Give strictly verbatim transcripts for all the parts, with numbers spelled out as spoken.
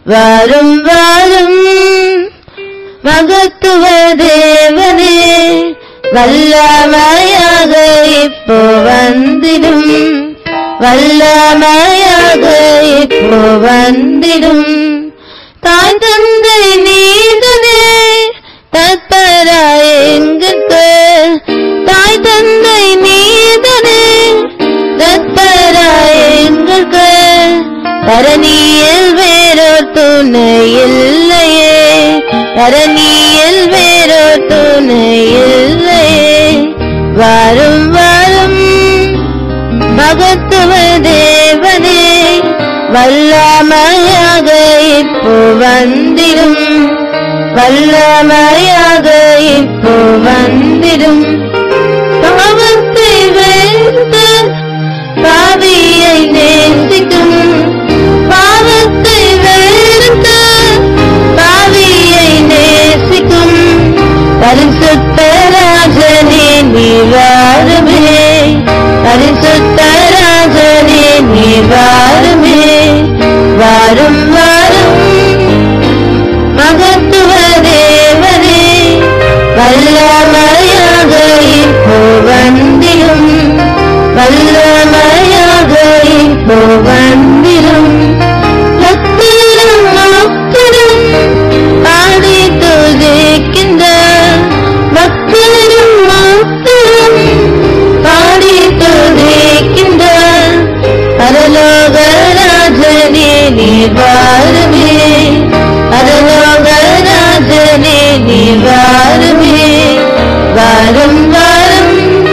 வாரும் வாரும் மகத்துவ தேவனே, வல்லமையாக இப்போ வந்திடும், வல்லமையாக இப்போ வந்திடும். தாய் தந்தை நீதனே தற்பராய் எங்களுக்கு, தாய் தந்தை நீதனே தற்பராய் எங்களுக்கு. தரணியில் வேறோர் துணை இல்லையே, தரணியில் வேறோர் துணை இல்லையே. வாரும் வாரும் மகத்துவ தேவனே, வல்லமையாக இப்போ வந்திடும், வல்லமையாக இப்போ வந்திடும். பாவத்தை வென்று பாவியை நேசிக்கும், பாவத்தை வென்று பாவியை நேசிக்கும். பரிசுத்த ராஜனே நீ வாருமே, பரிசுத்த ராஜனே நீ வாருமே. வாரும் வாரும் மகத்துவ தேவனே, வல்லமையாக இப்போ வந்திடும், வல்லமையாக இப்போ வந்திடும். பக்தரும் பக்தரும் பாடி துதிக்கின்ற, பக்தரும் பக்தரும் பாடி துதிக்கின்ற. பரலோக ராஜனே நீ வாருமே, பரலோக ராஜனே நீ வாருமே. வாரும் வாரும்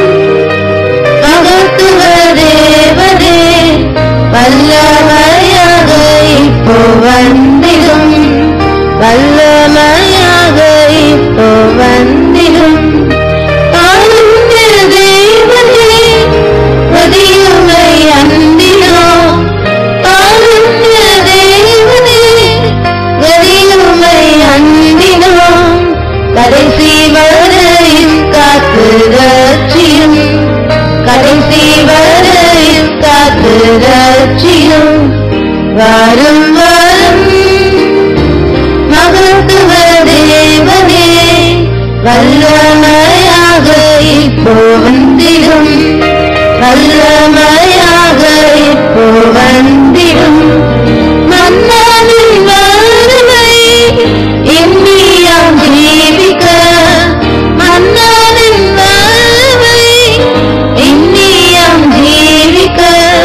மகத்துவ தேவனே, வல்லமையாக இப்போ வந்திடும், வல்லமையாக இப்போ வந்திடும். காருண்ய தேவனே பதியுமை அன்பினோ, காருண்ய தேவனே பதியுமை அன்பினோ. கடைசி வரையும் காத்து ரட்சியும், கடைசி வரையும் காத்து ரட்சியும். வாரும் வாரும் மகத்துவ தேவனே, வல்லமையாக இப்போ வந்திடும், வல்லமையாக இப்போ வந்திடும். மன்னனின் வறுமை எண்ணியாம் ஜீவிக்க, மன்னனின் வறுமை எண்ணியாம் ஜீவிக்க.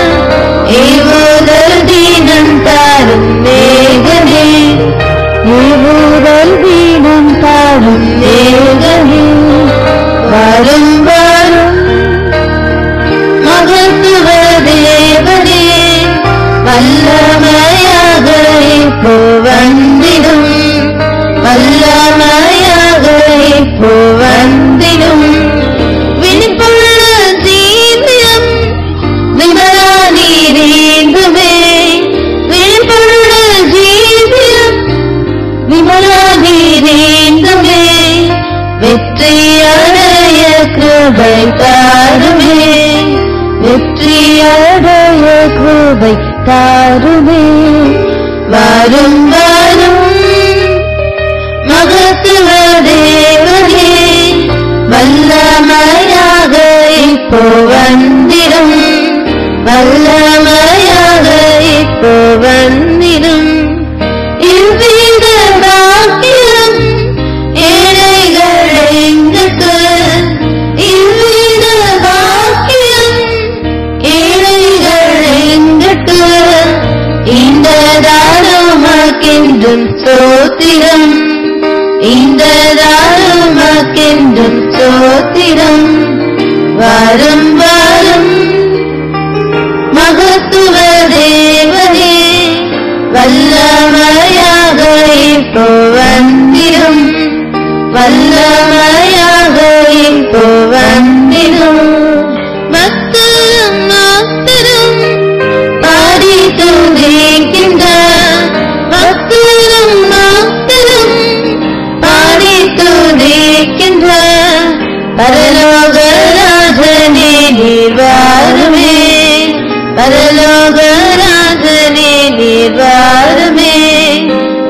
ஏவுதல் தீனம் தாரும் மேகனே, ஏவுதல் தீனம் தாரும் மேகனே. வாரும் வாரும் மகத்துவ தேவனே, வல்லமையாக இப்போ வந்திடும், வல்லமையாக இப்போ வந்திடும். விழிப்புள்ள ஜீவியம் விமலா நீரேந்துமே, விழிப்புள்ள ஜீவியம் விமலா நீரேந்துமே. வெற்றியடைய கிருபை தாருமே, வெற்றியடைய கிருபை தாருமே. வாரும் வாரும் மகத்துவ தேவனே, வல்லமையாக இப்போ வந்திடும், வல்லமையாக இப்போ வந்திடும். இவ்வித பாக்கியம் ஏழைகள் எங்களுக்கு, இவ்வித பாக்கியம் ஏழைகள் எங்களுக்கு. இந்த தாருமக்கென்றும் சோத்திரம், இந்த தாருமக்கென்றும் சோத்திரம். வாரும் வாரும் மகத்துவ தேவனே, வல்லமையாக இப்போ வந்திடும், வல்லமையாக இப்போ வந்திடும். பக்தரும் பக்தரும் பாடி துதிக்கின்ற, பக்தரும் பக்தரும் பாடி துதிக்கின்ற. பரலோக ராஜனே நீ வாருமே, பரலோக ராஜனே நீ வாருமே.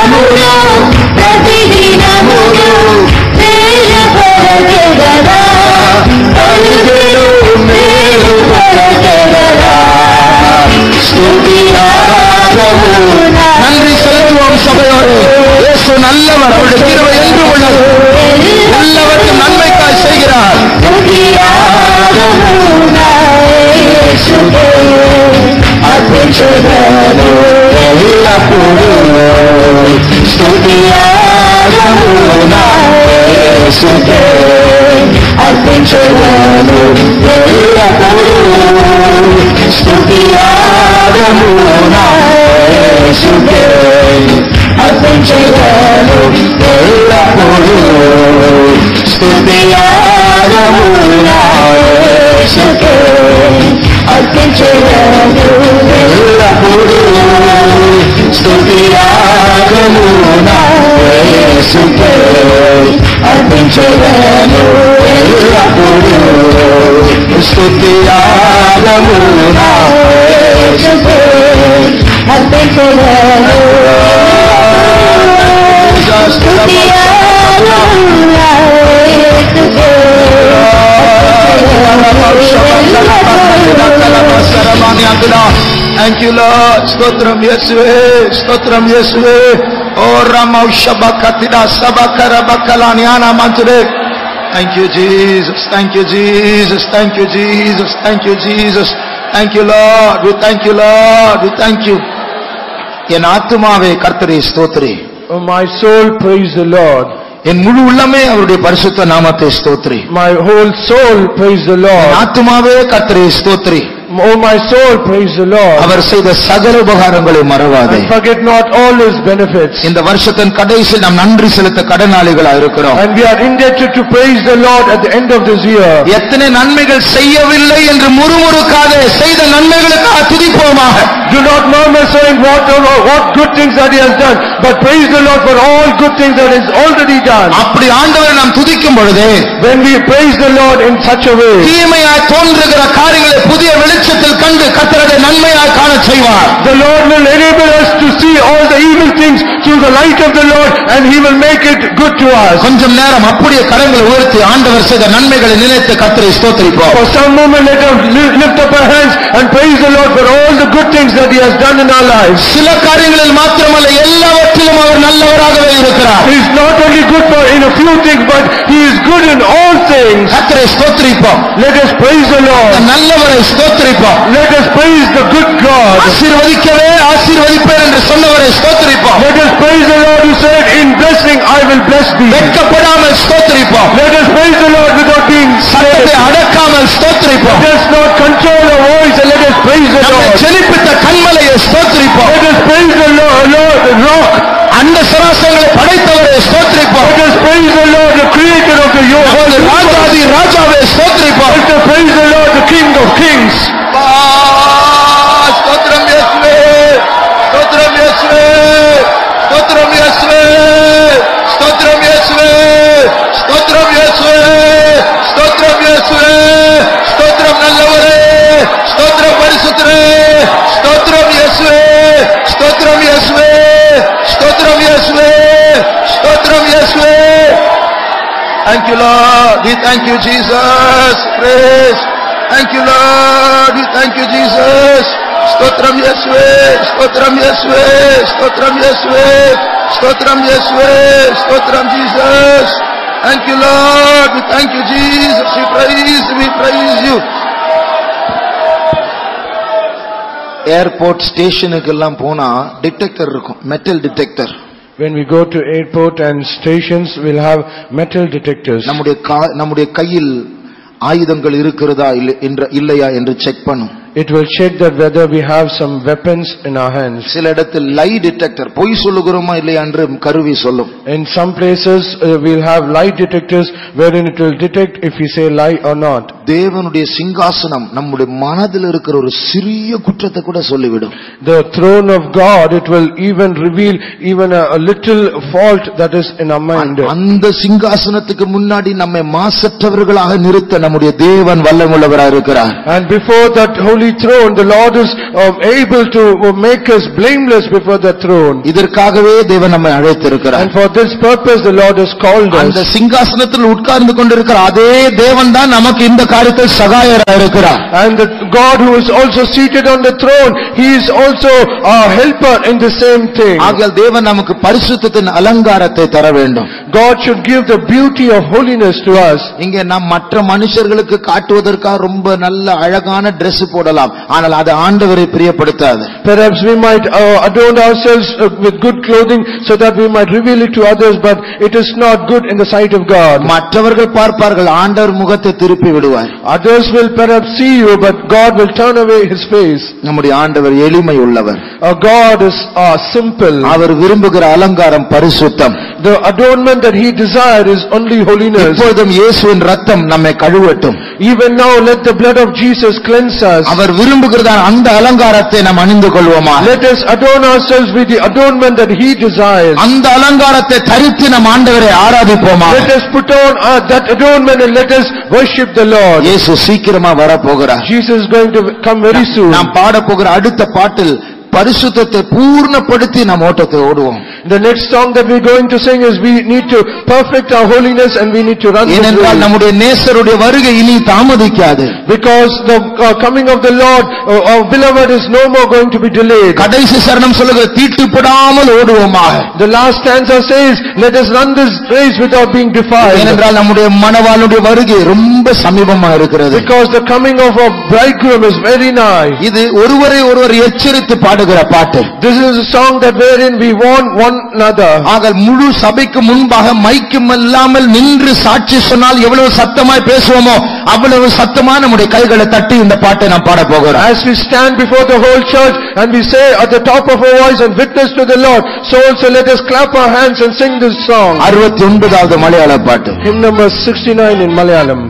ప్రతిదినమును ప్రతిదినమును మేలుకొలచెదరా పలుకులు మేలుకొలచెదరా స్తుతి ఆరాధన நன்றி செலுத்துவோம் சபையோடு. இயேசு நல்லவர், அவருடைய கிருபை என்றும் உள்ளது, எல்லாவற்றையும் நன்மைக்காய் செய்கிறார். స్తుతి ఆరాధన యేసుకే అర్పించెదను ఎల్లప్పుడూ స్తుతి ఆరాధన యేసుకే అర్పించెదను ఎల్లప్పుడూ స్తుతి ఆరాధన యేసుకే అర్పించెదను ఎల్లప్పుడూ స్తుతి ఆరాధన యేసుకే అర్పించెదను ఎల్లప్పుడూ స్తుతి ఆరాధన యేసుకే అర్పించెదను ఎల్లప్పుడూ స్తుతి ఆరాధన యేసుకే అర్పించెదను స్తుతి ఆరాధన యేసుకే Thank you Lord. స్తోత్రం యేసువే, స్తోత్రం యేసువే. ఓ రమౌ షబకతిదా సబకర బకలాని ఆనామంతుడే. Thank you Jesus, thank you Jesus, thank you Jesus, thank you Jesus, thank you Lord, we thank you Lord, we thank you. என் ஆத்துமாவே கர்த்தரை ஸ்தோத்திரி. Oh, my soul, praise the Lord. என் முழு உள்ளமே அவருடைய பரிசுத்த நாமத்தை ஸ்தோத்திரி. My whole soul, praise the Lord. என் ஆத்துமாவே கர்த்தரை ஸ்தோத்திரி. Oh, my soul, praise the Lord. அவர் செய்த சகல உபகாரங்களை மறவாதே. And forget not all his benefits. இந்த வருஷத்தின் கடைசியில் நாம் நன்றி செலுத்த கடனாளிகளா இருக்கிறோம். And we are indebted to praise the Lord at the end of this year. எத்தனை நன்மைகள் செய்யவில்லை என்று முறுமுறுக்காதே, செய்த நன்மைகளுக்காக துதிப்போமாக. Do not murmur saying what what good things that he has done, but praise the Lord for all good things that he has already done. அப்படி ஆண்டவரை நாம் துதிக்கும் பொழுது, when we praise the Lord in such a way, தீமையாய் தோன்றுகிற காரியங்களை புதிய வெளிச்சத்தில் கண்டு கர்த்தருடைய நன்மையாய் காணச் செய்வார். The Lord will enable us to see all the evil things through the light of the Lord, and he will make it good to us. கொஞ்சம் நேரம் அப்படியே கரங்களை உயர்த்தி ஆண்டவர் செய்த நன்மைகளை நினைத்து கர்த்தரை ஸ்தோத்திரிப்போம். For some moment let us lift up our hands and praise the Lord for all the good things that he has done in our lives. சில காரியங்களில் மாத்திரமல்ல, எல்லாவற்றிலும் அவர் நல்லவராகவே இருக்கிறார். He is not only good for in a few things, but he is good in all things. கர்த்தரை ஸ்தோத்திரிப்போம். Let us praise the Lord. நல்லவரை ஸ்தோத்திரிப்போம். Let us praise the good God. ஆசீர்வதிக்கவே ஆசீர்வதிப்பேன் என்று சொன்னவரை ஸ்தோத்திரிப்போம். Let us praise the Lord who said, in blessing I will bless thee. வெட்கப்படாமல் ஸ்தோத்திரிப்போம். Let us praise the Lord without being சத்தத்தை அடக்காமல் ஸ்தோத்திரிப்போம். Let us not control our voice, and let us praise the நம்மை Lord. ஜெனிப்பித்த கண்மலையை ஸ்தோத்திரிப்போம். Let us praise the Lord, Lord, the rock. அந்த சராசங்களை படைத்தவரை ஸ்தோத்திரிப்போம். Let us praise the Lord, the creator of the நமது universe. ராஜாதி ராஜாவை ஸ்தோத்திரிப்போம். Let us praise the Lord, the King of kings. ஸ்தோத்திரம் இயேசுவே, ஸ்தோத்திரம் இயேசுவே, ஸ்தோத்திரம் இயேசுவே, ஸ்தோத்திரம் இயேசுவே, ஸ்தோத்திரம் இயேசுவே, ஸ்தோத்திரம் இயேசுவே, ஸ்தோத்திரம் நல்லவரே, ஸ்தோத்திரம் பரிசுத்தரே, ஸ்தோத்திரம் இயேசுவே, ஸ்தோத்திரம் இயேசுவே, ஸ்தோத்திரம் இயேசுவே, ஸ்தோத்திரம் இயேசுவே. Thank you Lord, we thank you Jesus, praise. Thank you Lord, we thank you Jesus. ஸ்தோத்திரம் இயேசுவே, ஸ்தோத்திரம் இயேசுவே, ஸ்தோத்திரம் இயேசுவே, ஸ்தோத்திரம் இயேசுவே, ஸ்தோத்திரம் Jesus. Thank you Lord, we thank you Jesus, we praise, we praise you. Airport ஸ்டேஷனுக்கு எல்லாம் போனா டிடெக்டர் இருக்கும், metal detector. When we go to airport and stations, we'll have metal detectors. நம்முடைய நம்முடைய கையில் ஆயுதங்கள் இருக்கிறதா இல்லையா என்று செக் பண்ணும். It will check that whether we have some weapons in our hands. சில இடத்தில் லை டிடெக்டர், பொய் சொல்லுகிறோமா இல்லையா என்று கருவி சொல்லும். In some places uh, we'll have lie detectors wherein it will detect if we say lie or not. தேவனுடைய சிங்காசனம் நம்முடைய மனதில் இருக்கிற ஒரு சிறிய குற்றத்தை கூட சொல்லிவிடும். The throne of God, it will even reveal even a, a little fault that is in our mind. அந்த சிங்காசனத்துக்கு முன்னாடி நம்மை மாசற்றவர்களாக நிறுத்த நம்முடைய தேவன் வல்லமையுள்ளவராக இருக்கிறார். And before that holy throne, the Lord is um, able to uh, make us blameless before the throne. இதற்காகவே தேவன் நம்மை அழைத்திருக்கிறார். And for this purpose the Lord has called us. அந்த சிங்காசனத்தில் உட்கார்ந்து கொண்டிருக்கிற அதே தேவன் தான் நமக்கு இந்த காரியத்தில் சகாயராக இருக்கிறார். And the God who is also seated on the throne, he is also our helper in the same thing. ஆகையால் தேவன் நமக்கு பரிசுத்தத்தின் அலங்காரத்தை தர வேண்டும். God should give the beauty of holiness to us. இங்கே நாம் மற்ற மனுஷர்களுக்கு காட்டுவதற்காக ரொம்ப நல்ல அழகான Dress போடலாம், ஆனால் அது ஆண்டவரை பிரியப்படுத்தாது. Perhaps we might uh, adorn ourselves uh, with good clothing so that we might reveal it to others, but it is not good in the sight of God. மற்றவர்கள் பார்ப்பார்கள், ஆண்டவர் முகத்தை திருப்பி விடுவார். Others will perhaps see you, but God will turn away his face. நம்முடைய ஆண்டவர் எளிமை உள்ளவர். Our God is uh, simple. அவர் விரும்புகிற அலங்காரம் பரிசுத்தம். The adornment that he desires is only holiness. இப்பொழுதும் இயேசுவின் இரத்தம் நம்மை கழுவட்டும். Even now let the blood of Jesus cleanse us. அவர் விரும்புகிற அந்த அலங்காரத்தை நாம் அணிந்து கொள்வோமா? Let us adorn ourselves with the adornment that he desires. அந்த அலங்காரத்தை தரித்து நம் ஆண்டவரை ஆராதிப்போமா? Let us put on uh, that adornment and let us worship the Lord. இயேசு சீக்கிரமா வர போகிறார். Jesus is going to come very soon. நாம் பாட போகிற அடுத்த பாட்டில் பரிசுத்தத்தை பூர்ணப்படுத்தி நாம் ஓட்டத்தை ஓடுவோம். The next song that we are going to sing is we need to perfect our holiness and we need to run. ஏனென்றால் நம்முடைய நேசருடைய வருகை இனி தாமதிக்காது. Because the uh, coming of the Lord, uh, our beloved, is no more going to be delayed. கடைசி சரணம் சொல்லுகிறது, தீட்டுப்படாமல் ஓடுவோமாக. The last stanza says, let us run this race without being defiled. ஏனென்றால் நம்முடைய மணவாளனுடைய வருகை ரொம்ப சமீபமா இருக்கிறது. Because the coming of our bridegroom is very nigh. இது ஒருவரை ஒருவர் எச்சரித்து பாடுகிற பாட்டு. This is a song that wherein we warn one another. ஆக முழு சபைக்கு முன்பாக மைக்கும் இல்லாமல் நின்று சாட்சி சொன்னால் எவ்வளவு சத்தமாய் பேசுவோமோ அவ்வளவு சத்தமா நம்முடைய கைகளை தட்டி இந்த பாட்டை நாம் பாட போகிறோம். As we stand before the whole church and we say at the top of our voice and witness to the Lord, so also let us clap our hands and sing this song. அறுபத்தி ஒன்பதாவது மலையாள பாட்டு. Hymn number sixty-nine in Malayalam.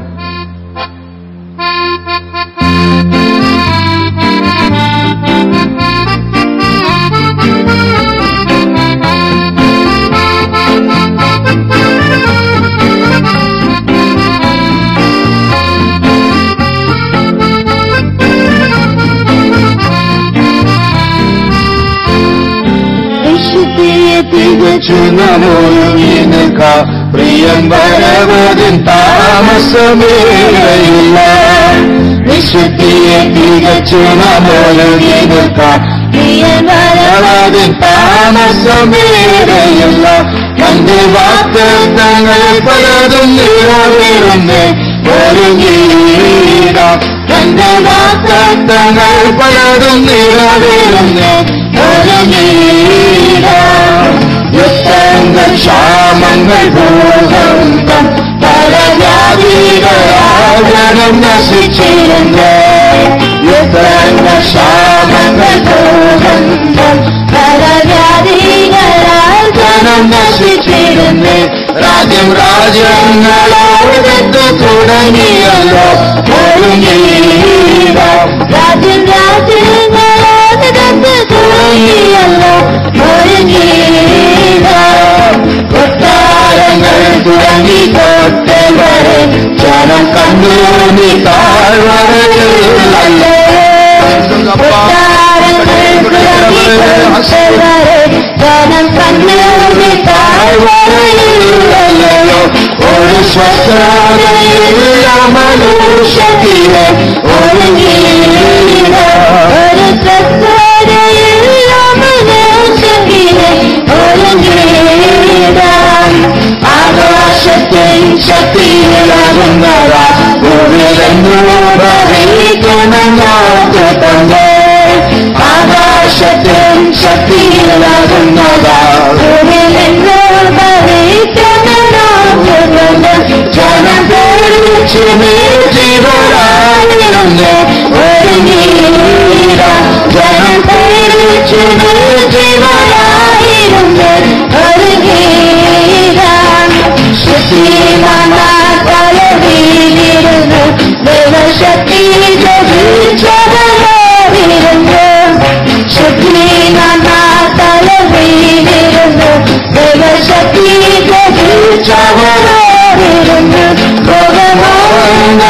തികച്ചുനമൊരുങ്ങിനിൽക്ക പ്രിയം വരവതിൻ താമസമേറയില്ല. വിശുദ്ധിയെ തികച്ചുനമൊരുങ്ങിനിൽക്ക പ്രിയം വരവതിൻ താമസമേറയില്ല. തന്റെ വാഗ്ദത്തങ്ങൾ പലതും നിറവേറുന്നേ ഒരുങ്ങിയിട. തന്റെ വാഗ്ദത്തങ്ങൾ പലതും നിറവേറുന്നേ ഒരുങ്ങിയിട. യുദ്ധങ്ങൾ ക്ഷാമങ്ങൾ ഭൂകമ്പം പലവ്യാധികളാകണം നശിച്ചിരുന്നേ. യുദ്ധങ്ങൾ ക്ഷാമങ്ങൾ ഭൂകമ്പം പലവ്യാധികളാകണം നശിച്ചിരുന്നേ. രാജ്യം രാജ്യങ്ങളോടത്ത് തുടങ്ങിയല്ലോ ഒരുങ്ങിയിട. രാജ്യം രാജ്യങ്ങളോടത്ത് തുടങ്ങിയല്ലോ ഒരുങ്ങിയിട. കൊട്ടാരങ്ങൾ തുടങ്ങി കോട്ട വരെ ജനം കണ്ടു നീ താഴ്വരയില്ലല്ലോ. കൊട്ടാരങ്ങൾ തുടങ്ങി കോട്ട വരെ ജനം കണ്ടു നീ താഴ്വരയില്ലല്ലോ. ഒരു സ്വസ്ഥതയില്ല മനുഷ്യത്തിലെ ഒരുങ്ങിയിട. ഒരു സ്വസ്ഥതയില്ല മനുഷ്യത്തിലെ ഒരുങ്ങിയിട. ആകാശത്തിൻ ശക്തിയിലാകുന്നതാ ഭൂമിയിലെന്നു ഭരിക്കണമെന്നോർത്തുകൊണ്ട്. ആകാശത്തിൻ ശക്തിയിലാകുന്നതാ ഭൂമിയിലെന്നു ഭരിക്കണമെന്നോർത്തുകൊണ്ട്. ജനം പേടിച്ചു ജീവനായിരുന്നേ ഒരുങ്ങിയിട. ജനം പേടിച്ചു ജീവനായിരുന്നേ ഒരുങ്ങിയിട. ശക്തിമാനാ തലവിലിരുന്നു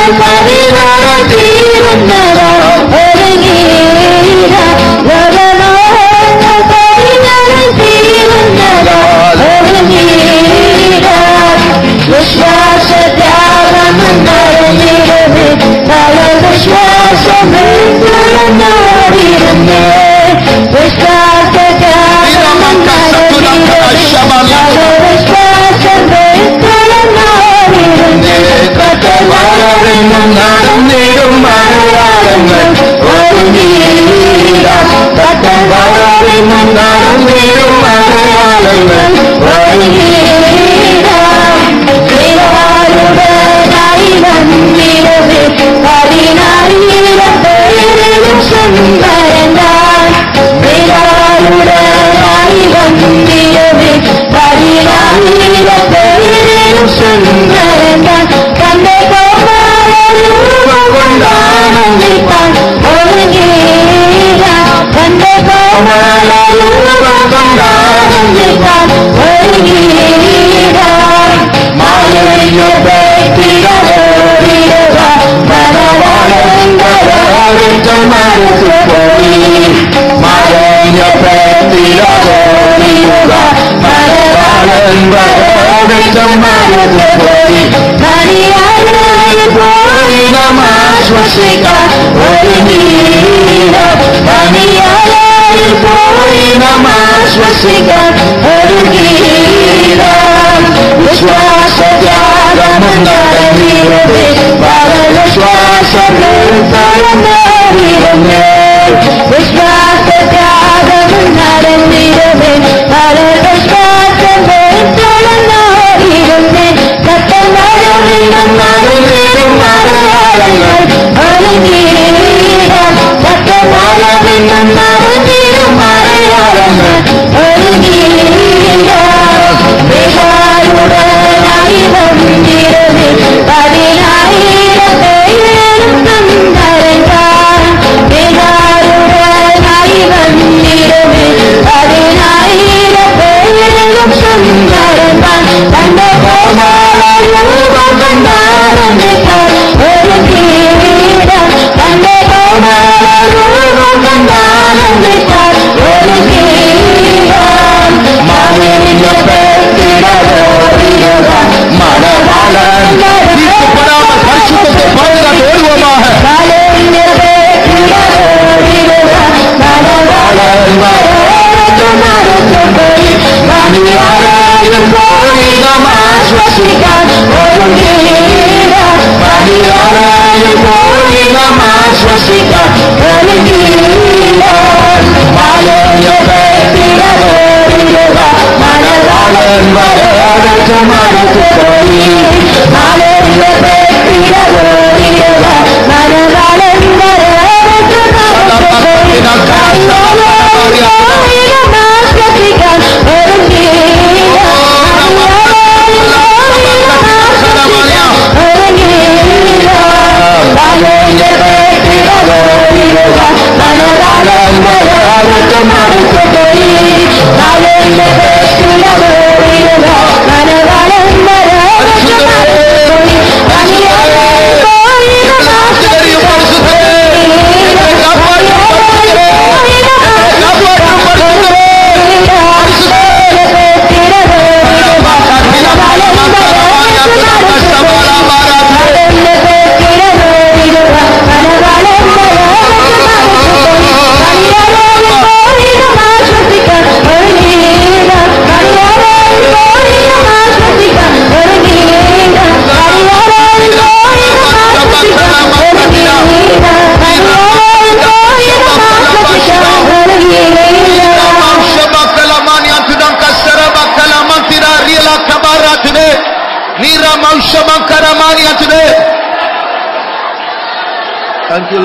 Thank you,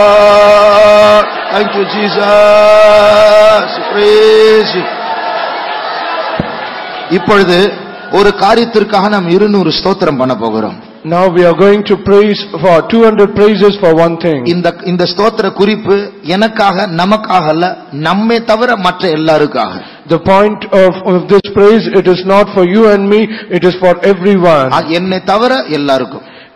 Lord. Thank you, Jesus. Praise you. இப்பொழுது ஒரு காரியத்திற்காக நாம் இருநூறு ஸ்தோத்திரம் பண்ண போகிறோம். Now we are going to praise for two hundred praises for one thing. இந்த இந்த ஸ்தோத்திர குறிப்பு எனக்காக நமக்காக அல்ல, நம்மை தவிர மற்ற எல்லாருக்காக. The point of, of this praise, it is not for you and me, it is for everyone. என்னை தவிர எல்லாருக்கும்.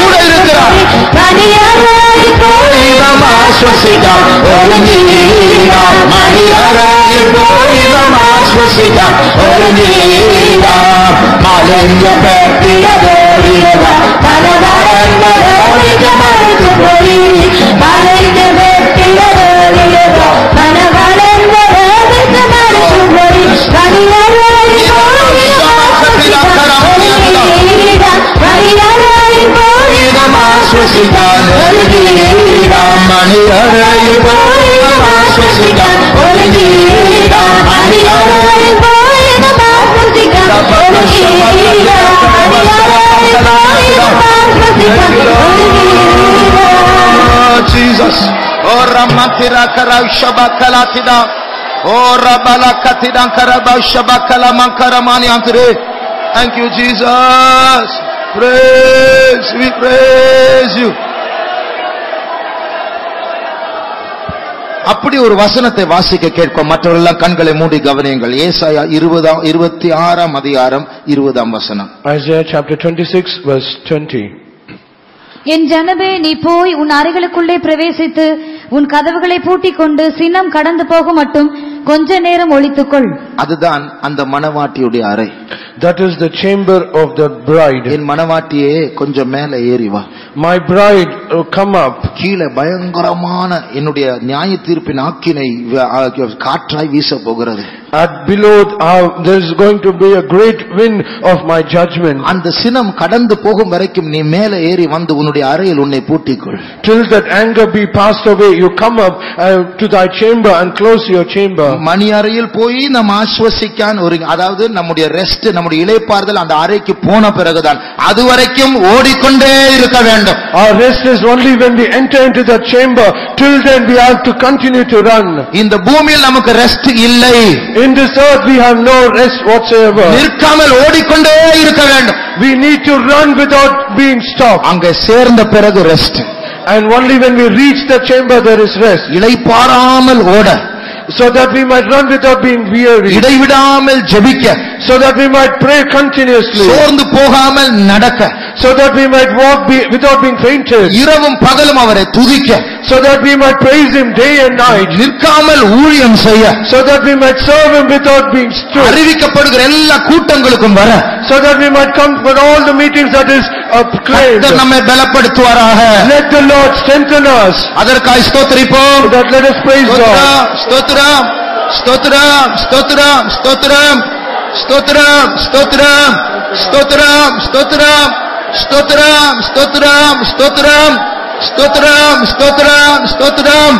ശ്വസിക്കാം ഒരു നീരാം മണിയറയിൽ പോയി നാം ആശ്വസിക്കാം ഒരു നീരാം മാലിന്യപ്പെട്ടിയതോടിയവ പലവരങ്ങളോടിക്ക് മറുത്തുപോയി മാലിന്യപ്പെട്ടിയതോടിയവ പലവരങ്ങളോടിക്ക് മറുത്തുപോയി മണിയറയിൽ പോയി നാം ആശ്വസിക്കാം ഒരു നീരാം മണിയറയിൽ പോയി നാം ആശ്വസിക്കാം ഒരു നീരാം മണിയറയിൽ പോയി നാം ആശ്വസിക്കാം ഒരു നീരാം Jesus oh ramatira kara shabakala tida oh rabala katida karaba shabakala mankara mani antre. Thank you Jesus, praise, we praise you. அப்படி ஒரு வசனத்தை வாசிக்க கேட்கும். மற்றவர்கள் கண்களை மூடி கவனியுங்கள். ஏசாயா இருபதாம் இருபத்தி ஆறாம் அதிகாரம் இருபதாம் வசனம். Isaiah chapter twenty-six verse twenty. என் ஜனமே, நீ போய் உன் அறைகளுக்குள்ளே பிரவேசித்து உன் கதவுகளை பூட்டிக் கொண்டு சினம் கடந்து போக மட்டும் கொஞ்ச நேரம் ஒளித்துக்கொள். அதுதான் அந்த மணவாட்டியுடைய அறை. That is the chamber of the bride. என் மணவாட்டியே கொஞ்சம் மேலே ஏறி வா. My bride, uh, come up. கீழே பயங்கரமான என்னுடைய நியாய தீர்ப்பின் ஆக்கினை காற்றாய் வீச போகிறது. At below uh, there is going to be a great wind of my judgment. அந்த சினம் கடந்து போகும் வரைக்கும் நீ மேலே ஏறி வந்து உன்னுடைய அறையில் உன்னை பூட்டிக்கொள். Till that anger be passed away, you come up uh, to thy chamber and close your chamber. மணி அறையில் போய் நாம் ஆஸ்வசிக்கான் ஒரு, அதாவது நம்முடைய ரெஸ்ட், நம்முடைய இளைப்பாறுதல் அந்த அறைக்கு போன பிறகுதான். அதுவரைக்கும் ஓடிக்கொண்டே இருக்க வேண்டும். Our rest is only when we enter into the chamber. Till then we have to continue to run. இந்த பூமியில் நமக்கு ரெஸ்ட் இல்லை. In this earth we have no rest whatsoever. நிற்காமல் ஓடிக்கொண்டே இருக்க வேண்டும். We need to run without being stopped. அங்கே சேர்ந்த பிறகு rest. And only when we reach the chamber there is rest. இளைப்பாறாமல் ஓட, so that we might run without being weary. இடைவிடாமல் ஜெபிக்க, so that we might pray continuously. சோர்ந்து போகாமல் நடக்க, so that we might walk be, without being fainted. இரவும் பகலும் அவரை துதிக்க, so that we might praise him day and night. நிற்காமல் ஊழியம் செய்ய, so that we might serve him without being stood. அறிவிக்கப்படுகிற எல்லா கூட்டங்களுக்கும் வர, so that we might come for all the meetings that is acclaimed. கர்த்தர் நம்மை பலப்படுத்துவாராக. Let the Lord strengthen us. அதற்காக ஸ்தோத்திரிப்போம். That let us praise God. ஸ்தோத்திரம் ஸ்தோத்திரம் ஸ்தோத்திரம் ஸ்தோத்திரம் ஸ்தோத்திரம் ஸ்தோத்திரம் ஸ்தோத்திரம் ஸ்தோத்திரம் ஸ்தோத்திரம் ஸ்தோத்திரம் ஸ்தோத்திரம் ஸ்தோத்திரம் ஸ்தோத்திரம் ஸ்தோத்திரம்.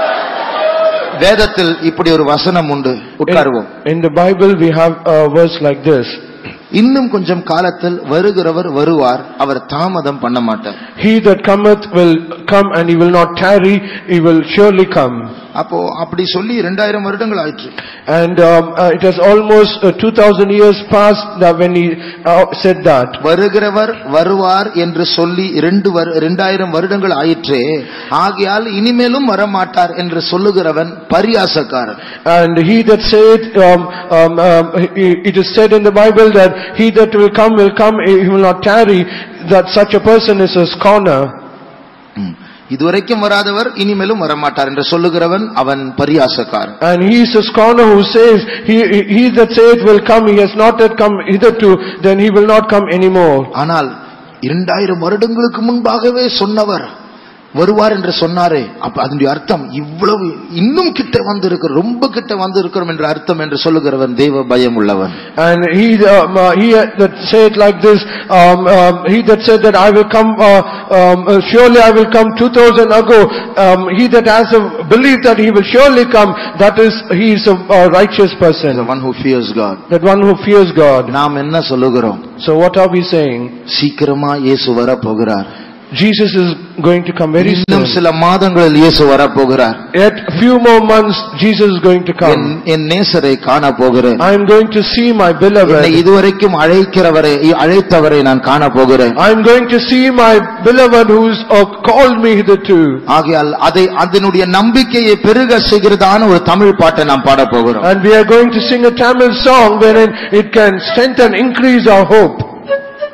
வேதத்தில் இப்படி ஒரு வசனம் உண்டு. உட்காருவோம். In the Bible we have a verse like this. இன்னும் கொஞ்சம் காலத்தில் வருகிறவர் வருவார், அவர் தாமதம் பண்ண மாட்டார். He that cometh will come and he will not tarry, he will surely come. அப்போ அப்படி சொல்லி இரண்டாயிரம் வருடங்கள் ஆயிற்று. And um, uh, it has almost uh, two thousand years passed that when he uh, said that. வருகிறவர் வருவார் என்று சொல்லி இரண்டு இரண்டாயிரம் வருடங்கள் ஆயிற்றே, ஆகையால் இனிமேலும் வரமாட்டார் என்று சொல்லுகிறவன் பரியாசக்காரன். And he that said, um, um, um, it is said in the Bible that he that will come will come, he will not tarry, that such a person is a scorner. இதுவரைக்கும் வராதவர் இனிமேலும் வரமாட்டார் என்று சொல்லுகிறவன் அவன் பரியாசக்காரன். And he is a scorner who says, he he that saith will come, he has not yet come hitherto, then he will not come anymore. ஆனால் இரண்டாயிரம் வருடங்களுக்கு முன்பாகவே சொன்னவர் வருவார் என்று சொன்னாரே, அப்ப அதனுடைய அர்த்தம் இவ்வளவு இன்னும் கிட்ட வந்து இருக்கிற, ரொம்ப கிட்ட வந்து இருக்கிறோம் என்ற அர்த்தம் என்று சொல்லுகிறவன் தேவ பயம் உள்ளவன். And he um, uh, he that said like this, um, um, he that said that I will come, uh, um, uh, surely I will come two thousand ago, um, he that has a belief that he will surely come, that is, he is a uh, righteous person. The one who fears God. That one who fears God. நாம் என்ன சொல்லுகிறோம்? So what are we saying? சீக்கிரமா இயேசு வர போகிறார். Jesus is going to come very soon. இன்னும் சில மாதங்களில் இயேசு வர போகிறார். Yet few more months Jesus is going to come. என் நேசரை காண போகிறேன். I am going to see my beloved. என்னை இதுவரைக்கும் அழைக்கிறவரை அழைத்தவரை நான் காண போகிறேன். I am going to see my beloved who has uh, called me hitherto. ஆகையால் அதை அதனுடைய நம்பிக்கையை பெருக செய்கிறதான ஒரு தமிழ் பாட்டை நாம் பாட போகிறோம். And we are going to sing a Tamil song wherein it can strengthen, increase our hope.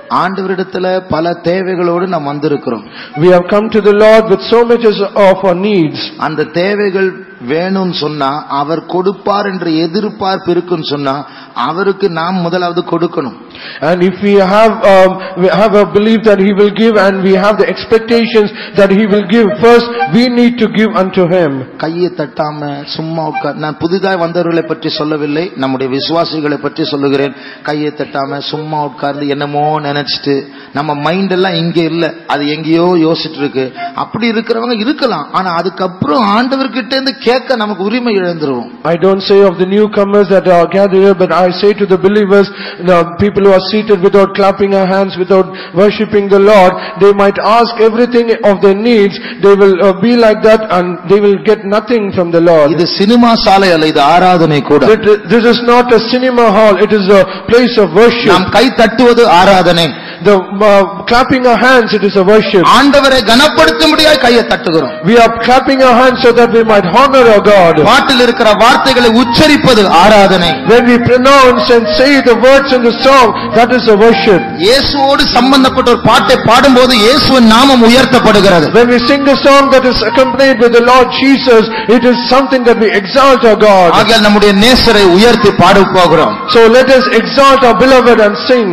ஆண்டவரிடத்துல பல தேவைகளோடு நாம் வந்திருக்கிறோம். We have come to the Lord with so much of our needs. அந்த தேவைகள் வேணும்னு சொன்னா அவர் கொடுப்பார் என்ற எதிர்பார்ப்பு இருக்குன்னு சொன்னா அவருக்கு நாம் முதலாவது கொடுக்கணும். And if we have um, we have a belief that he will give, and we have the expectations that he will give, first we need to give unto him. கையை தட்டாம சும்மா உட்கார். நான் புதிதாக வந்தவர்களை பற்றி சொல்லவில்லை, நம்முடைய விசுவாசிகளை பற்றி சொல்லுகிறேன். கையை தட்டாம சும்மா உட்கார்ந்து என்னமோ நினைச்சிட்டு நம்ம மைண்ட் எல்லாம் இங்க இல்ல, அது எங்கேயோ யோசிச்சுட்டு இருக்கு. அப்படி இருக்கிறவங்க இருக்கலாம், ஆனா அதுக்கப்புறம் ஆண்டவர்கிட்ட இருந்து கேட்க நமக்கு உரிமை இழந்துருவோம். I don't say of the newcomers that are gathered here, but I say to the believers, the people who are seated without clapping our hands, without worshipping the Lord, they might ask everything of their needs. They will uh, be like that, and they will get nothing from the Lord. இது cinema சாலை அல்ல, இது ஆராதனை கூட. This is not a cinema hall, it is a place of worship. நாம் கை தட்டுவது ஆராதனை. The uh, clapping our hands, it is a worship. ஆண்டவரை கனப்படுத்தும்படியாய் கையை தட்டுகிறோம். We are clapping our hands so that we might honor our God. பாட்டில் இருக்கிற வார்த்தைகளை உச்சரிப்பது ஆராதனை. When we pronounce and say the words in the song, that is a worship. இயேசுவோடு சம்பந்தப்பட்ட ஒரு பாட்டை பாடும்போது இயேசுவின் நாமம் உயர்த்தப்படுகிறது. When we sing a song that is accompanied with the Lord Jesus, it is something that we exalt our God. ஆகையால் நம்முடைய நேசரை உயர்த்தி பாட போகிறோம். So let us exalt our beloved and sing.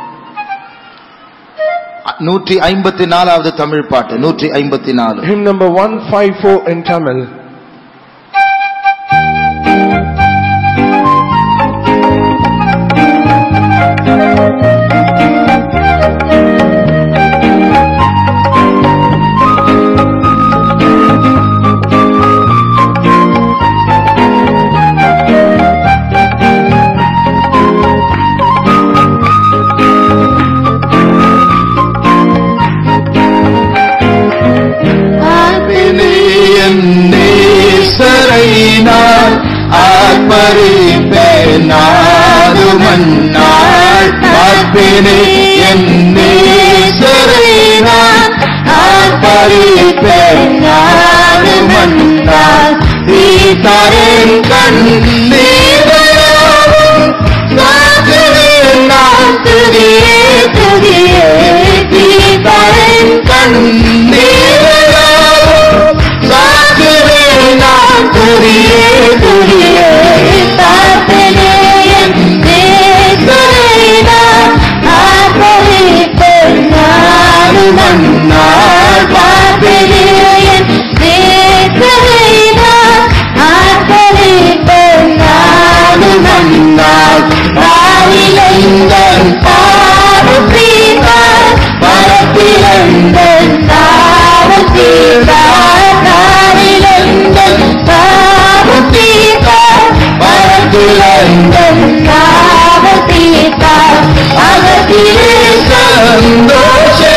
நூற்றி ஐம்பத்தி நாலாவது தமிழ் பாட்டு, நூற்றி ஐம்பத்தி நாலு. Hymn number one fifty-four in Tamil. நாடுமன்னாள் பார்ப்பேனே என் நேசரை நான் ஆர்ப்பரிப்பேன். நாடுமன்னாள் சீதாரின் கண்ணீரையாவும் சாகுவேன் நான் துதியே துதியே. சீதாரின் கண்ணீரையாவும் சாகுவேன் நான் துதியே துதியே. மன்னாள் பார்ப்பேன் நேசரை நான் ஆர்ப்பரிப்பேன். நாடுமன்னாள் பாரிலங்கள் பாவம் தீர்ப்பார். பரப்பிலங்கள் பாவம் தீர்ப்பார். பாரிலங்கள் பாவம் தீர்ப்பார். பரப்பிலங்கள் பாவம் தீர்ப்பார். அகத்திலே சந்தோஷம்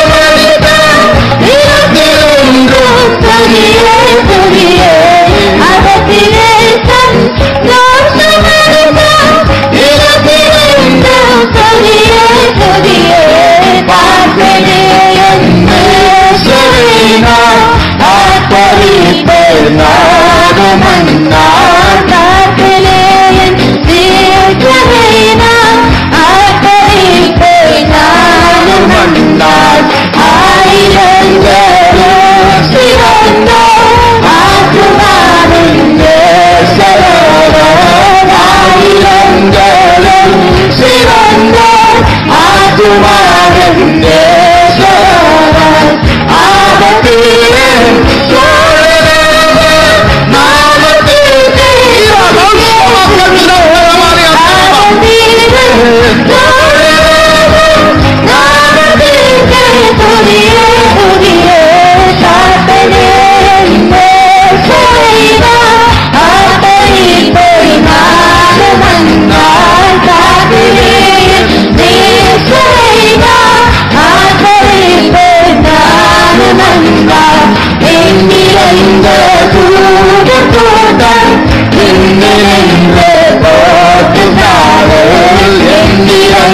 நாடுமன்னாள் பார்ப்பேன் நேசரை நான் ஆர்ப்பரிப்பேன். நாடுமன்னாள் ஆயிரங்களும் சிறந்தோ ஆத்துமாவின் நேசரோடு. ஆயிரங்களும் சிறந்தோ ஆத்துமாவின் நேசரோடு. ஆபத்திலே எண்ணிறந்த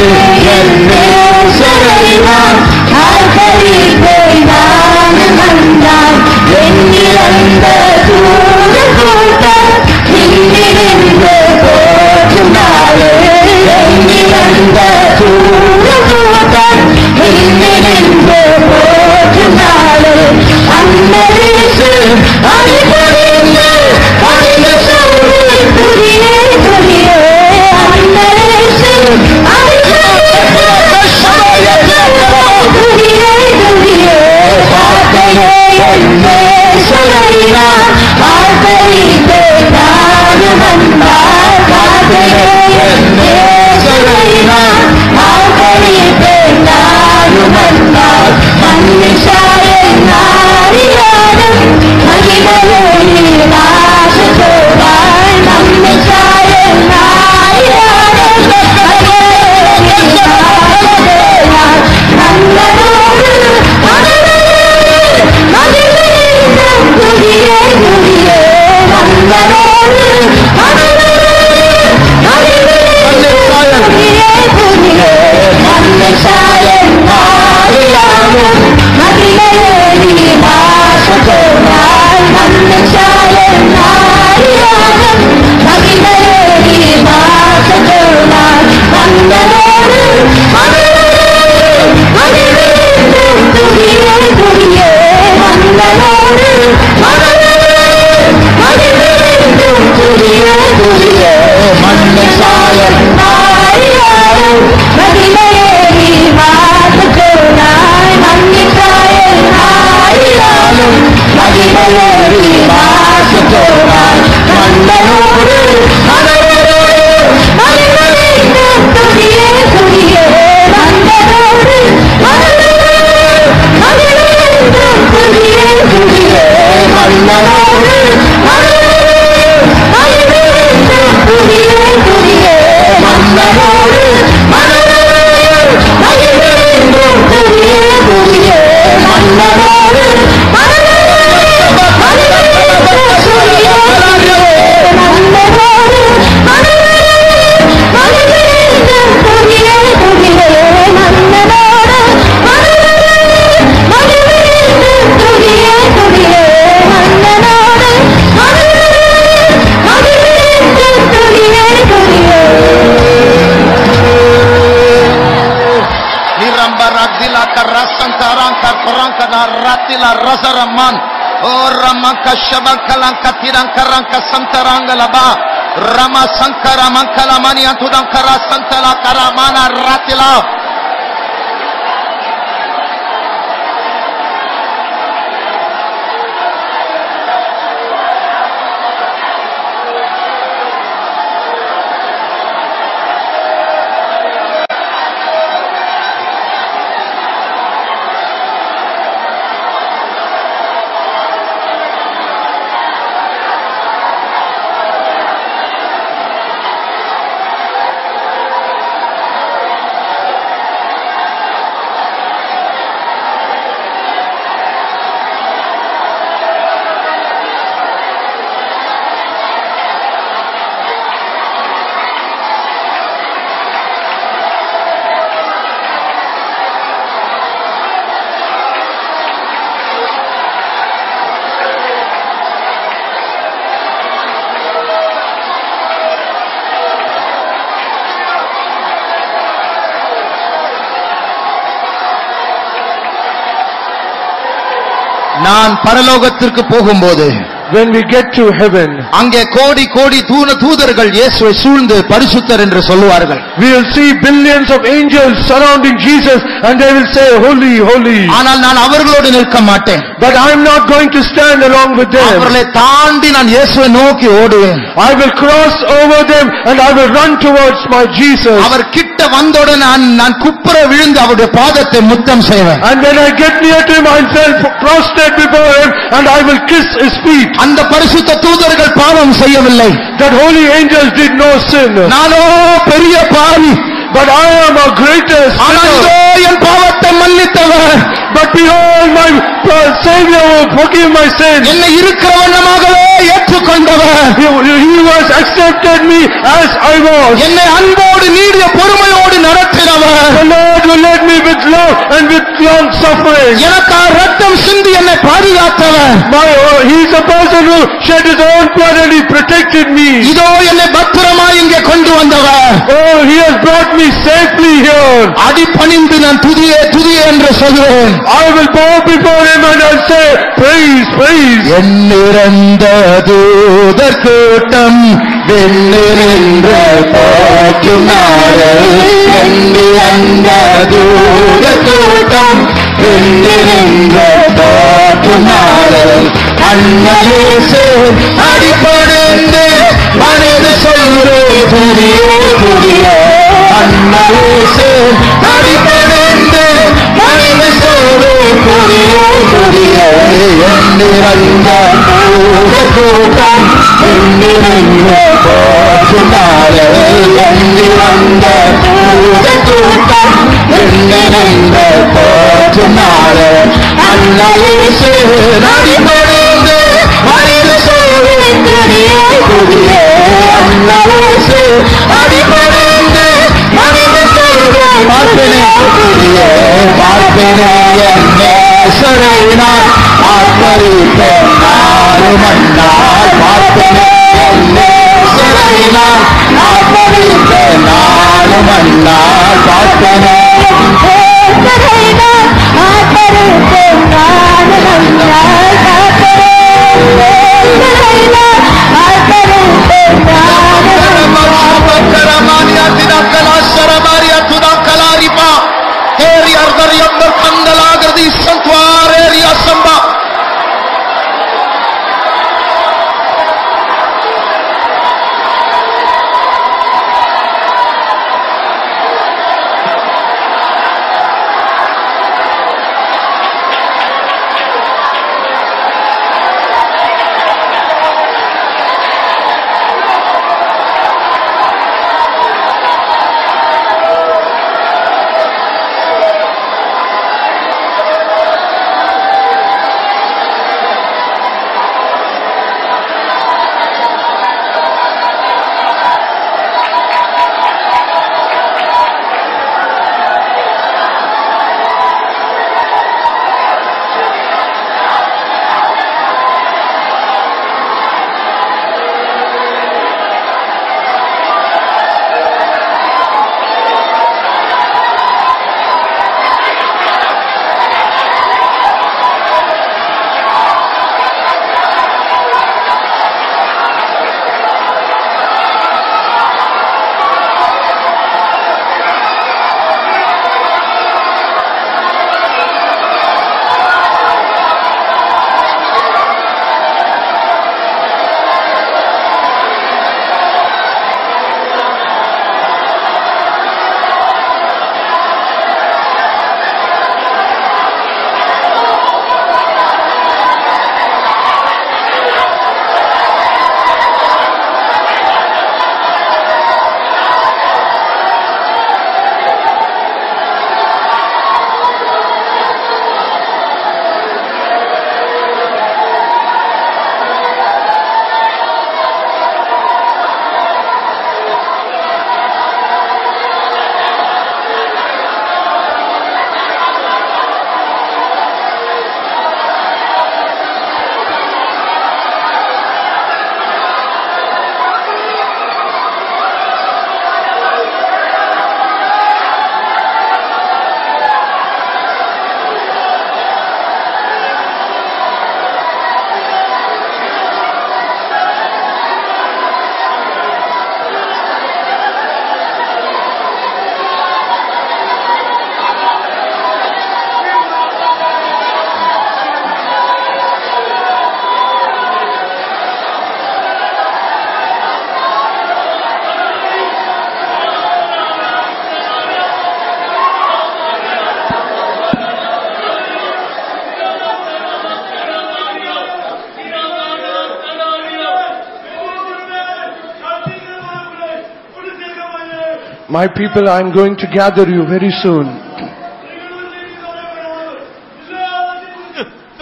என் நேசரைவா ஆர்ப்பரிப்பை நான் வந்தாய் என்னிழந்த தூர கூட்டம் இன்னிருந்து போற்றும் நாளே என்னிழந்த தூர கூட்டம் இன்னிருந்து போற்றும் நாளே அன்னரேசு அடிபடிந்து அடிந்த சௌரி புரியே புரியே அன்னரேசு அடிபடிந்து புரியே புரியே வார்த்தையே என்னே சொல்லினா வார்த்தையிலே நான் வந்தார் வார்த்தையே என்னே சொல்லினா வார்த்தையிலே நான் வந்தார் மன்னிஷாயே நாரியாடும் மகிமையோடு நாசத்தோடாய் மன்னிஷாயே நாரியாடும் மகிமையோடு நாசத்தோடாய் நன்னரோடு மகிமையிலும் துதியே துதியே நன்னரோடு மகிமையிலும் துதியே துதியே மன்னிஷாயே நாரியாடும் மகிமையோடு நாசத்தோடாய் மன்னிஷாயே நாரியாடும் மகிமையோடு நாசத்தோடாய் நன்னரோடு மகிமையிலும் துதியே துதியே மன்னனோடு மகிமையிலும் துதியே துதியே மன்னிஷாயே நாரியாடும் மகிமையோடு நாசத்தோடாய் மன்னிஷாயே நாரியாடும் மகிமையோடு நாசத்தோடாய் மன்னனோடு மகிமையிலும் துதியே துதியே மன்னனோடு மகிமையிலும் துதியே துதியே மன்னனோடு மகிமையிலும் துதியே துதியே மன்னனோடு மகிமையிலும் துதியே துதியே மன்னனோடு Ratila Razaraman, O Ramanka Shabankalanka Tirankaranka Santarangalaba, Rama Sankara Mankalamani Antudankara Santala Karamana Ratila. நான் பரலோகத்திற்கு போகும்போது when we get to heaven, அங்கே கோடி கோடி தூண தூதர்கள் இயேசுவை சூழ்ந்து பரிசுத்தர் என்று சொல்லுவார்கள். we will see billions of angels surrounding Jesus and they will say holy holy. ஆனால் நான் அவர்களோடு நிற்க மாட்டேன். But I am not going to stand along with them. அவர்களை தாண்டி நான் இயேசுவை நோக்கி ஓடுவேன். I will cross over them and I will run towards my Jesus. அவர் கிட்ட வந்தவுடன் நான் நான் குப்புற விழுந்து அவருடைய பாதத்தை முத்தம் செய்வேன். And when I get near to him, I will prostrate before him and I will kiss his feet. அந்த பரிசுத்த தூதர்கள் பாவம் செய்யவில்லை. That holy angels did no sin. நானோ பெரிய பாவி. But I am a greatest sinner. என் பாவத்தை மன்னித்தவர். But behold, my Savior who forgive my sins. என்னை இருக்கிற வண்ணமாகவே ஏற்றுக்கொண்டவர். He was accepted me as I was. என்னை அன்போடு நீடிய பொறுமையோடு நடத்தினவர். The Lord will lead me with love and with long suffering. எனக்காக ரத்தம் சிந்தி என்னை பாதுகாத்தவர். My, oh, he is a person who shed his own blood and he protected me. இதோ என்னை பத்திரமாய் இங்கே கொண்டு வந்தவர். Oh, he has brought me safely here. அடிபணிந்து நான் துதியே துதியே என்று சொல்வேன். I will bow before him and I'll say, praise, praise. எண்ணிறந்த தூதர் கூட்டம் வெண்ணிறந்த போற்றும் நாடல். எண்ணிறந்த தூதர் கூட்டம் வெண்ணிறந்த போற்றும் நாடல். அண்ணலேசு அடிபணிந்து மனித சொல்வே புதிய புதிய. அண்ணலேசு அடிபணிந்து மனித சொல்வே புதிய புதிய. எண்ணிறந்த தூதர் கூட்டம் வெண்ணிறந்த போற்றும் நாடல். எண்ணிறந்த தூதர் கூட்டம் வெண்ணிறந்த போற்றும் நாடல். அண்ணலேசு அடிபணிந்து மனித சொல்வே புதிய புதிய. அண்ணலேசு அடிபணிந்து மனித சொல்வே புதிய புதிய. பார்ப்பனே என்னேசரை நான் ஆர்ப்பரிப்பேன் நானும் அண்ணால். பார்ப்பனே என்னேசரை நான் ஆர்ப்பரிப்பேன் நானும் அண்ணால். பார்ப்பனே My people, I am going to gather you very soon.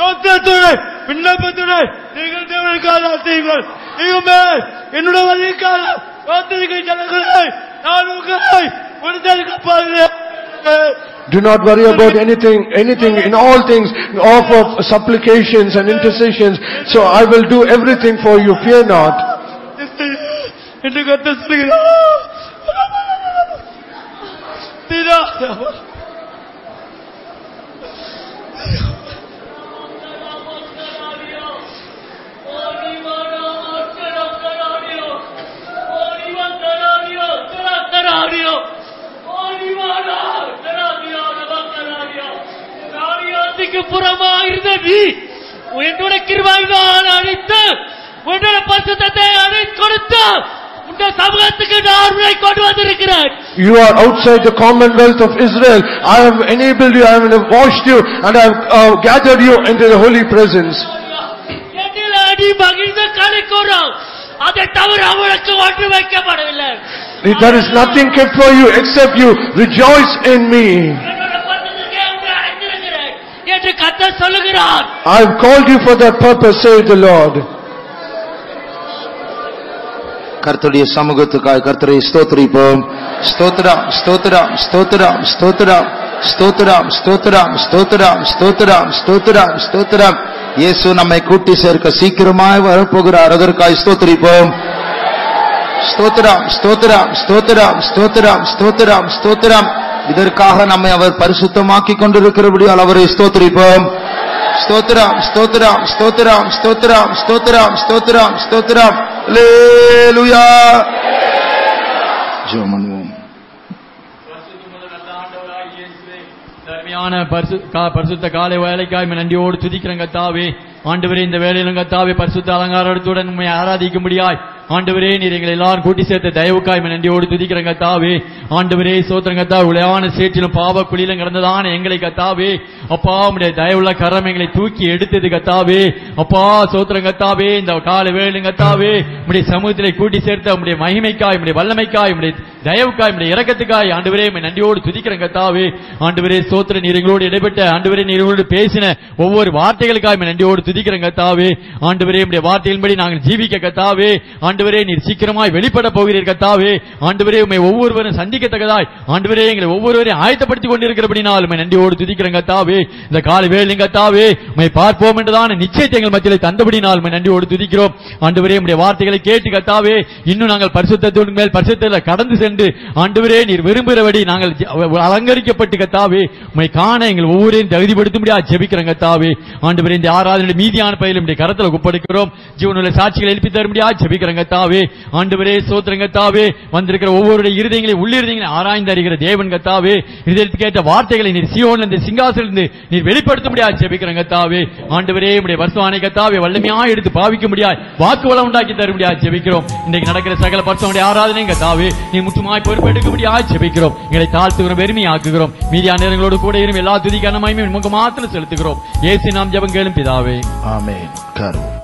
ஸ்தோத்திரத்துடன் விண்ணப்பத்துடன் நீங்கள் தேவனுக்காக செய்யுங்கள். நீயுமே என்னுடைய வழிக்காக காத்திருக்கிற ஜனங்களை நான் உங்களை விடுதலைக்கு Do not worry about anything, anything, in all things, offer supplications and intercessions. So I will do everything for you, fear not. என்று கர்த்தர் சொல்கிறார். தீரா புறமாயிருந்த நீ உன்னுடைய கிருபையினால் அழைத்து உன்னுடைய பரிசுத்தத்தை அழைத்து கொடுத்து உன்னுடைய சமூகத்துக்கு நான் உன்னை கொண்டு வந்திருக்கிறேன். You are outside the commonwealth of Israel. I have enabled you, I have washed you, and I have uh, gathered you into the holy presence. என்னில் அடி மகிழ்ந்து களிக்கூறும், அதை தவிர அவளுக்கு ஒன்று வைக்கப்படவில்லை. There is nothing kept for you except you rejoice in me. என்று கர்த்தர் சொல்லுகிறார். I have called you for that purpose, says the Lord. கர்த்தருடைய சமூகத்துக்காய் கர்த்தரை ஸ்தோத்திரிப்போம். ஸ்தோத்திரம் ஸ்தோத்திரம் ஸ்தோத்திரம் ஸ்தோத்திரம் ஸ்தோத்திரம் ஸ்தோத்திரம் ஸ்தோத்திரம் ஸ்தோத்திரம் ஸ்தோத்திரம் ஸ்தோத்திரம். இயேசு நம்மை கூட்டி சேர்க்க சீக்கிரமாய் வரப்போகிறார். அதற்காய் ஸ்தோத்திரிப்போம். ஸ்தோத்திரம் ஸ்தோத்திரம் ஸ்தோத்திரம் ஸ்தோத்திரம் ஸ்தோத்திரம் ஸ்தோத்திரம். இதற்காக நம்மை அவர் பரிசுத்தமாக்கி கொண்டிருக்கிறபடியால் அவரை ஸ்தோத்திரிப்போம். ஸ்தோத்திரம் ஸ்தோத்திரம் ஸ்தோத்திரம் ஸ்தோத்திரம் ஸ்தோத்திரம் ஸ்தோத்திரம் ஸ்தோத்திரம். அல்லேலூயா. ஜெபம் பண்ணுவோம். தர்மியான பரிசுத்த காலை வேலைக்காய் நன்றியோடு துதிக்கிறேன் கர்த்தாவே. ஆண்டவரே, இந்த வேளையிலும் கர்த்தாவே பரிசுத்த அலங்காரத்துடன் உம்மை ஆராதிக்கும்படியாய் ஆண்டவரே நீர் எங்களை எல்லாரும் கூட்டி சேர்த்த தயவுக்காய் நன்றியோடு துதிக்கிறேன் கர்த்தாவே. ஆண்டவரே சோத்திரம் கர்த்தாவே, உளையான சேற்றிலும் பாவ குழியிலும் கிடந்ததான எங்களை கர்த்தாவே அப்பா உம்முடைய தயவுள்ள கரம் எங்களை தூக்கி எடுத்தது கர்த்தாவே. அப்பா சோத்திரம் கர்த்தாவே, இந்த காலை வேளையிலும் கர்த்தாவே உம்முடைய சமூகத்திலே கூட்டி சேர்த்த உம்முடைய மகிமைக்காய் உம்முடைய வல்லமைக்காய் உம்முடைய தயவுக்காய் உம்முடைய இரக்கத்துக்காய் ஆண்டவரே நன்றியோடு துதிக்கிறேன் கர்த்தாவே. ஆண்டவரே சோத்திர நீர் எங்களோடு இடைப்பட்ட ஆண்டவரே நீர் எங்களோடு பேசின ஒவ்வொரு வார்த்தைகளுக்காய் நன்றியோடு துதிக்கிறேன் கர்த்தாவே. ஆண்டவரே உம்முடைய வார்த்தையின்படி நாங்கள் ஜீவிக்க கர்த்தாவே. ஆண்டவரே நீர் சீக்கிரமாய் வெளிப்பட போகிறீர் கர்த்தாவே. ஆண்டவரே உம்மை ஒவ்வொருவரும் சந்திக்கத்தக்கதாய் ஆண்டவரே எங்களை ஒவ்வொருவரையும் ஆயத்தப்படுத்திக் கொண்டிருக்கிறபடினால் உம்மை நன்றியோடு துதிக்கிறேன் கர்த்தாவே. இந்த காலை வேளையிலும் கர்த்தாவே உம்மை பார்ப்போம் என்றதான நிச்சயத்தை எங்கள் மத்தியிலே தந்தபடினால் உம்மை நன்றியோடு துதிக்கிறோம். ஆண்டவரே உம்முடைய வார்த்தைகளை கேட்டு கர்த்தாவே இன்னும் நாங்கள் பரிசுத்தத்தின் மேல் பரிசுத்தத்தில் கடந்து சென்று ஆண்டவரே நீர் விரும்புகிறபடி நாங்கள் அலங்கரிக்கப்பட்டு கர்த்தாவே உம்மை காண எங்கள் ஒவ்வொருவரையும் தகுதிப்படுத்தும்படியா ஜெபிக்கிறோம் கர்த்தாவே. ஆண்டவரே இந்த ஆராதனை மீதியான பயிலும் உம்முடைய கரத்தில் ஒப்படைக்கிறோம். ஜீவனுள்ள சாட்சிகளை எழுப்பி தரும்படியா ஜெபிக்கிறோம் கர்த்தாவே. ஆண்டவரே சோத்திரம் கர்த்தாவே, வந்திருக்கிற ஒவ்வொருடைய இருதயங்களை உள்ளிருந்தீங்களை ஆராய்ந்து அறிகிற தேவன் கர்த்தாவே, இதற்கு கேட்ட வார்த்தைகளை நீர் சீயோனில் இந்த சிங்காசனிலிருந்து நீர் வெளிப்படுத்தும்படியாக ஜெபிக்கிறேன் கர்த்தாவே. ஆண்டவரே உம்முடைய பரிசுத்தவானை கர்த்தாவே வல்லமையாய் எடுத்து பாவிக்கும்படியாய் வாக்கு வளம் உண்டாக்கி தரும்படியாக ஜெபிக்கிறோம். இன்றைக்கு நடக்கிற சகல பரிசுத்தவானுடைய ஆராதனை கர்த்தாவே நீ முற்றுமாய் பொறுப்பெடுக்கும்படியாக ஜெபிக்கிறோம். எங்களை தாழ்த்துகிறோம், பெருமையாக்குகிறோம். மீதியான நேரங்களோடு கூட இரும் எல்லா துதிக்கான மகிமையும் உமக்கு மாத்திரம் செலுத்துகிறோம். இயேசு நாம் ஜெபம் கேளும் பிதாவே, ஆமென். கர்த்தர்